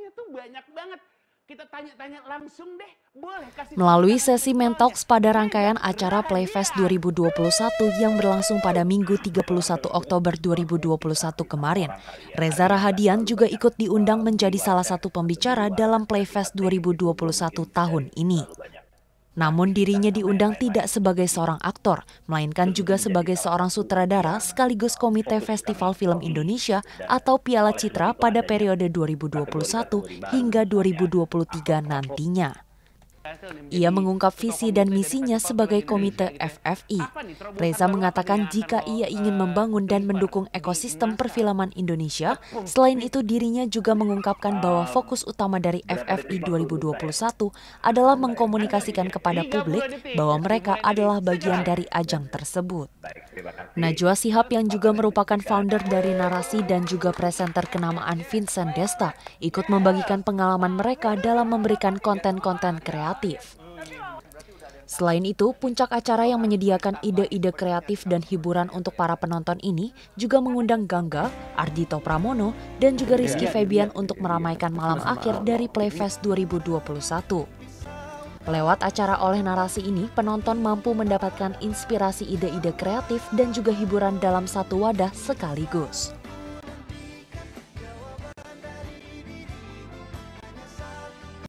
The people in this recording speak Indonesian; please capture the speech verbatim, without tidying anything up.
Pertanyaannya tuh banyak banget. Kita tanya-tanya langsung deh, boleh kasih Melalui sesi Mentalks pada rangkaian acara Playfest dua ribu dua puluh satu yang berlangsung pada Minggu tiga puluh satu Oktober dua ribu dua puluh satu kemarin, Reza Rahadian juga ikut diundang menjadi salah satu pembicara dalam Playfest dua ribu dua puluh satu tahun ini. Namun dirinya diundang tidak sebagai seorang aktor, melainkan juga sebagai seorang sutradara sekaligus Komite Festival Film Indonesia atau Piala Citra pada periode dua ribu dua puluh satu hingga dua ribu dua puluh tiga nantinya. Ia mengungkap visi dan misinya sebagai Komite F F I. Reza mengatakan jika ia ingin membangun dan mendukung ekosistem perfilman Indonesia, selain itu dirinya juga mengungkapkan bahwa fokus utama dari F F I dua ribu dua puluh satu adalah mengkomunikasikan kepada publik bahwa mereka adalah bagian dari ajang tersebut. Najwa Shihab yang juga merupakan founder dari Narasi dan juga presenter kenamaan Vincent Desta ikut membagikan pengalaman mereka dalam memberikan konten-konten kreatif. Selain itu, puncak acara yang menyediakan ide-ide kreatif dan hiburan untuk para penonton ini juga mengundang Gangga, Ardhito Pramono, dan juga Rizky Febian untuk meramaikan malam akhir dari Playfest dua ribu dua puluh satu. Lewat acara oleh Narasi ini, penonton mampu mendapatkan inspirasi ide-ide kreatif dan juga hiburan dalam satu wadah sekaligus.